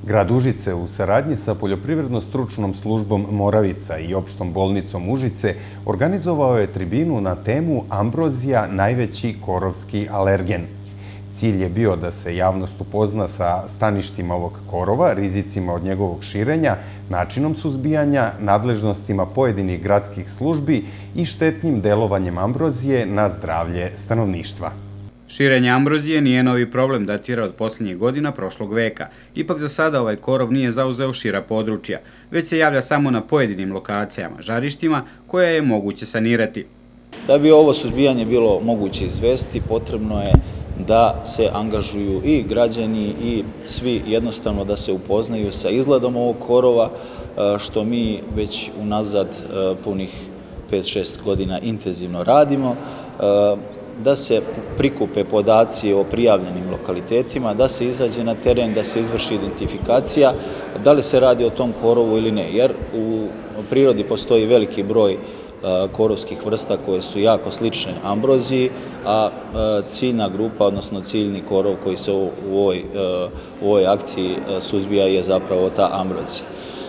Grad Užice u saradnji sa Poljoprivredno-stručnom službom Moravica i opštom bolnicom Užice organizovao je tribinu na temu Ambrozija, najveći korovski alergen. Cilj je bio da se javnost upozna sa staništima ovog korova, rizicima od njegovog širenja, načinom suzbijanja, nadležnostima pojedinih gradskih službi i štetnim delovanjem ambrozije na zdravlje stanovništva. Širenje ambrozije nije novi problem, datira od posljednjih godina prošlog veka. Ipak za sada ovaj korov nije zauzeo šira područja, već se javlja samo na pojedinim lokacijama, žarištima, koje je moguće sanirati. Da bi ovo suzbijanje bilo moguće izvesti, potrebno je da se angažuju i građani i svi jednostavno da se upoznaju sa izgledom ovog korova, što mi već unazad punih 5-6 godina intenzivno radimo, da se prikupe podaci o prijavljenim lokalitetima, da se izađe na teren, da se izvrši identifikacija, da li se radi o tom korovu ili ne, jer u prirodi postoji veliki broj korovskih vrsta koje su jako slične ambroziji, a ciljna grupa, odnosno ciljni korov koji se u ovoj akciji suzbija je zapravo ta ambrozija.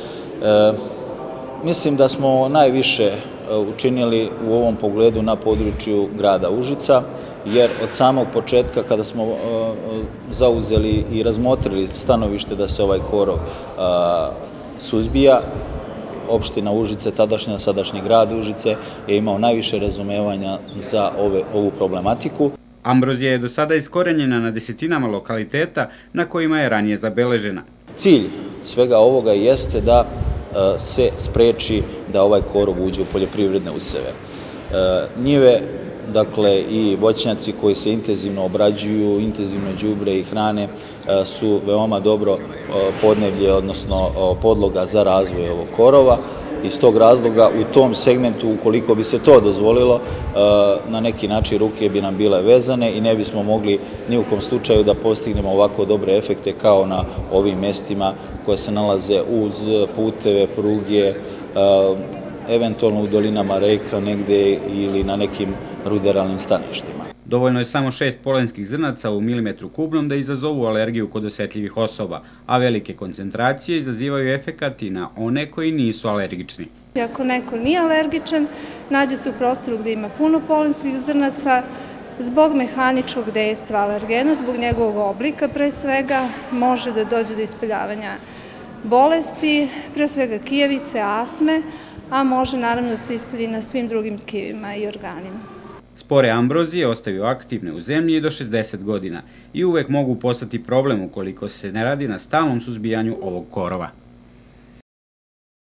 Mislim da smo najviše učinili u ovom pogledu na području grada Užica, jer od samog početka kada smo zauzeli i razmotrili stanovište da se ovaj korov suzbija, opština Užice, sadašnji grad Užice je imao najviše razumevanja za ovu problematiku. Ambrozija je do sada iskorenjena na desetinama lokaliteta na kojima je ranije zabeležena. Cilj svega ovoga jeste da se spreči da ovaj korov uđe u poljoprivredne useve. Njive, dakle, i voćnjaci koji se intenzivno obrađuju, intenzivno đubre i hrane su veoma dobro podneblje, odnosno podloga za razvoj ovog korova. Iz tog razloga u tom segmentu, ukoliko bi se to dozvolilo, na neki način ruke bi nam bile vezane i ne bismo mogli ni u kom slučaju da postignemo ovako dobre efekte kao na ovim mestima koje se nalaze uz puteve, pruge, eventualno u dolinama reka negde ili na nekim ruderalnim staništima. Dovoljno je samo 6 polenskih zrnaca u milimetru kubnom da izazovu alergiju kod osetljivih osoba, a velike koncentracije izazivaju efekat i na one koji nisu alergični. Ako neko nije alergičan, nađe se u prostoru gde ima puno polenskih zrnaca, zbog mehaničkog dejstva alergena, zbog njegovog oblika pre svega, može da dođe do ispoljavanja bolesti, pre svega kijevice, astme, a može naravno da se ispolji na svim drugim tkivima i organima. Spore ambrozije ostaju aktivne u zemlji do 60 godina i uvek mogu postati problem ukoliko se ne radi na stalnom suzbijanju ovog korova.